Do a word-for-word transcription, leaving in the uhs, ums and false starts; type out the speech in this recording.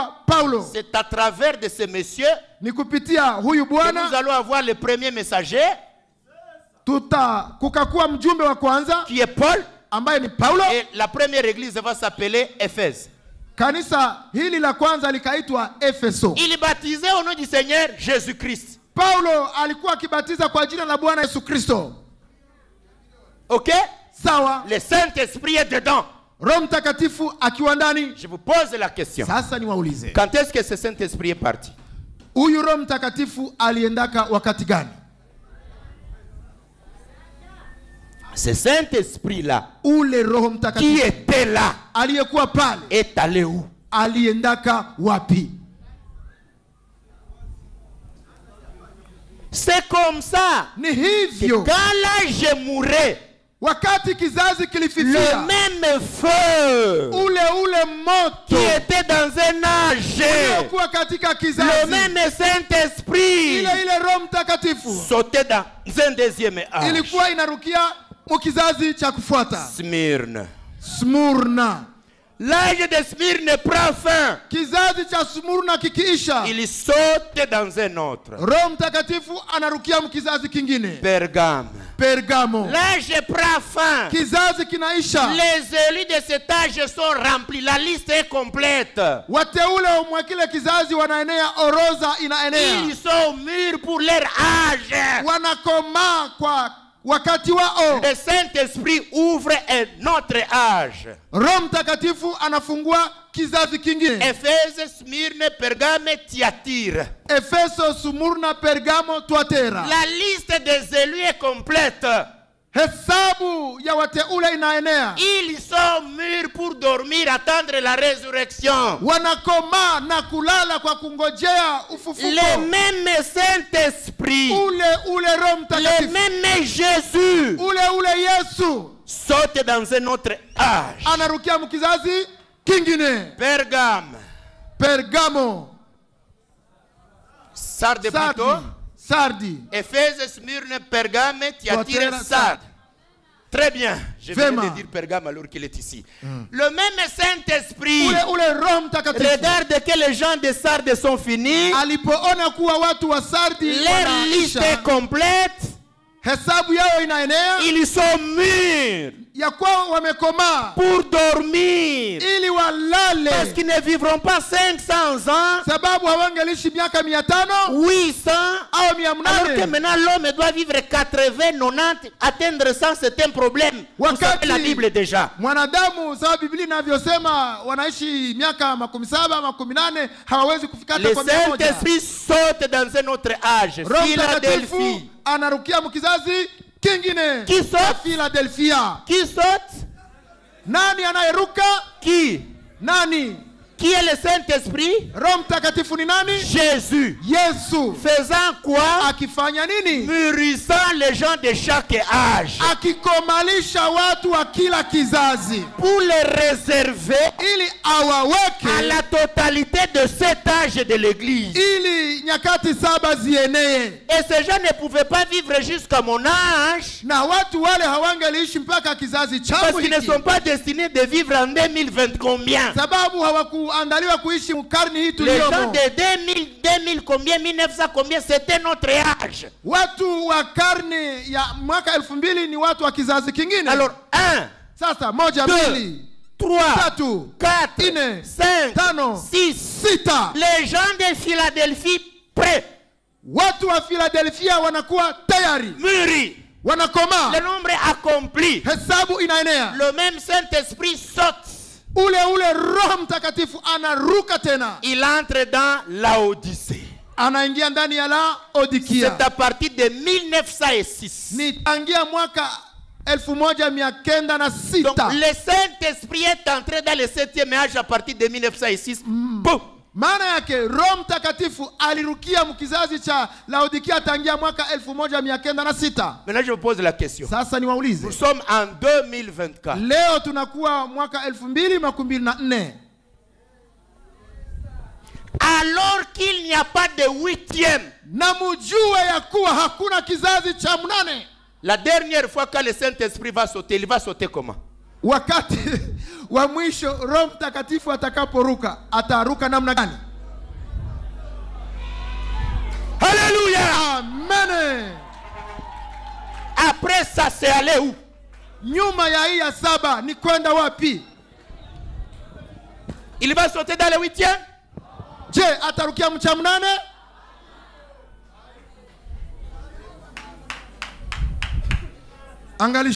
Paulo. C'est à travers de ce monsieur Ni kupitia huyu que bwana nous allons avoir le premier messager tuta kukakuwa mjumbe wa kwanza qui est Paul. ambaye ni Paulo. Et la première église va s'appeler Éphèse. Kanisa hili la kwanza likaitwa Efeso. Il est baptisé au nom du Seigneur Jésus-Christ. Paulo alikuwa akibatiza kwa jina la Bwana Yesu Kristo. Ok? Sawa. Le Saint-Esprit est dedans. Roho Mtakatifu akiwa ndani. Je vous pose la question. Sasa niwaulize. Quand est-ce que ce Saint-Esprit est parti? Huyu Roho Mtakatifu aliendaka wakati gani? Ce Saint-Esprit-là, Ule Roho qui Mtakatifu était là, aliyekuwa pale est allé où? aliendaka wapi? C'est comme ça Ni que hivyo quand l'âge mourait, wakati kizazi le kilififia, même feu ule ule qui moto était dans un âge, uliokuwa katika le kizazi, même Saint-Esprit ile ile Roho Mtakatifu sautait dans un deuxième âge. ilikuwa inarukia mu kizazi cha kufuata. Smyrne. Smurna. L'âge de Smyrne prend fin. Kizazi cha Smurna kikiisha, Il saute dans un autre. Roho Mtakatifu anarukia mu kizazi kingine. Pergame. Pergamo. L'âge prend fin. Kizazi kinaisha. Les élus de cet âge sont remplis. La liste est complète. Wateule mwa kile kizazi wanaenea, orodha inaenea. Ils sont mûrs pour leur âge. Wanakomaa kwa wakati wao. Le Saint-Esprit ouvre un autre âge. Roho Mtakatifu anafungua kizazi kingine. Éphèse, Smyrne, Pergame, Thyatire. Efeso, Smurna, Pergamo, Tuatera. La liste des élus est complète. Hesabu ya wateule inaenea. Ils sont mûrs pour dormir, attendre la résurrection. Wanakomaa na kulala kwa kungojea ufufuko. Le même Saint-Esprit, Ule ule Roho le Mtakatifu, même Jésus ule ule Yesu saute dans un autre âge. anarukia mkizazi kingine. Pergame, Pergamo, Sardes Sardi, plutôt. Sardi. Éphèse, Smyrne, Pergame, Thyatire, Tuatera, Sardes. Très bien. Je viens Vema. de dire Pergame alors qu'il est ici. Le même Saint-Esprit. Ule ule Roho Mtakatifu Regarde que les gens de Sardes sont finis. alipoona kuwa watu wa Sardi Leur liste wanaisha, est complète. hesabu yao inaenea Ils sont mûrs ya kwao wamekomaa pour dormir. ili walale, Parce qu'ils ne vivront pas cinq cents ans, sababu hawangelishi miaka mia tano huit cents. au mia Alors que mnane. maintenant l'homme doit vivre quatre-vingts, quatre-vingt-dix, atteindre cent, c'est un problème. Vous savez Wakati la Bible déjà. mwanadamu, sawa Biblia inavyosema, wanaishi miaka makumi saba makumi nane hawawezi kufika hata Le kwa mia moja. Saint-Esprit saute dans un autre âge. Roho Mtakatifu Philadelphie. anarukia mkizazi kingine. Qui saute? Philadelphia. Qui saute? Nani anayeruka? Qui? Nani? Qui est le Saint-Esprit? Roho Mtakatifu ni nani? Jésus. Yesu. Faisant quoi? Akifanya nini? Mûrissant les gens de chaque âge. Akikomalisha watu wa kila kizazi Pour les réserver ili awaweke, à la totalité de cet âge de l'Église. ili nyakati saba zienee. Et ces gens ne pouvaient pas vivre jusqu'à mon âge. Na watu wale hawangeliishi mpaka kizazi Parce changu qu'ils ne hiki, sont pas destinés de vivre en deux mille vingt combien? sababu hawakuandaliwa kuishi karni hii Les gens tuliyomo. de deux mille, deux mille combien, mille neuf cents combien, c'était notre âge. Watu wa karne ya mwaka elfu mbili ni watu wa kizazi kingine. Alors, un, Sasa moja, deux, mbili, trois, tatu, quatre, nne, cinq, tano, six. sita. Les gens de Philadelphie prêts, Watu wa Philadelphia wanakuwa tayari, mûris. wanakomaa, Le nombre est accompli. hesabu inaenea. Le même Saint-Esprit saute. Ule ule Roho Mtakatifu anaruka tena, Il entre dans l'Odyssée. anaingia ndani ya Laodikia. C'est à partir de mille neuf cent six. Ni tangia mwaka elfu moja mia kenda na Donc sita. le Saint-Esprit est entré dans le septième âge à partir de mille neuf cent six. Boum. Maana yake Roho Mtakatifu alirukia mkizazi cha Laodikia tangia mwaka elfu moja mia kenda na sita. Maintenant je vous pose la question. Sasa niwaulize, Nous sommes en deux mille vingt-quatre. leo tunakuwa mwaka elfu mbili makumi mbili na nne. Alors qu'il n'y a pas de huitième. Na mujue ya kuwa hakuna kizazi cha mnane. La dernière fois que le Saint-Esprit va sauter, il va sauter comment? Wakati wa mwisho Roho Mtakatifu atakaporuka, ataruka namna gani? Alléluia. Amen. Après ça, c'est aller où? Nyuma ya hii ya saba ni kwenda wapi? Il va sauter dans le huitième? Je, atarukia mcha mnane? Angali